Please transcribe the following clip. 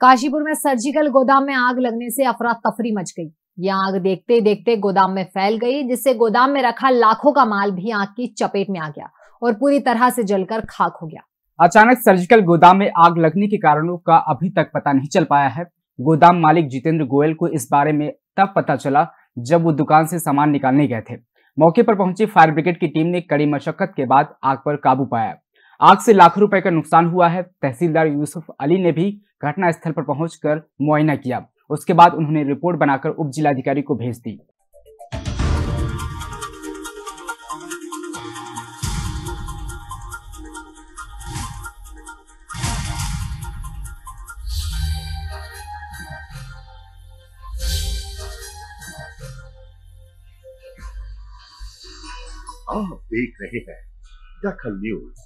काशीपुर में सर्जिकल गोदाम में आग लगने से अफरा तफरी मच गई। ये आग देखते देखते गोदाम में फैल गई, जिससे गोदाम में रखा लाखों का माल भी आग की चपेट में आ गया और पूरी तरह से जलकर खाक हो गया। अचानक सर्जिकल गोदाम में आग लगने के कारणों का अभी तक पता नहीं चल पाया है। गोदाम मालिक जितेंद्र गोयल को इस बारे में तब पता चला जब वो दुकान से सामान निकालने गए थे। मौके पर पहुंची फायर ब्रिगेड की टीम ने कड़ी मशक्कत के बाद आग पर काबू पाया। आग से लाखों रुपए का नुकसान हुआ है। तहसीलदार यूसुफ अली ने भी घटनास्थल पर पहुंचकर मुआयना किया। उसके बाद उन्होंने रिपोर्ट बनाकर उप जिलाधिकारी को भेज दी। आप देख रहे हैं दखल न्यूज।